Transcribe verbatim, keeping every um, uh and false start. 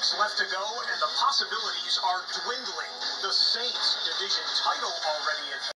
weeks left to go, and the possibilities are dwindling. The Saints division title already in hand.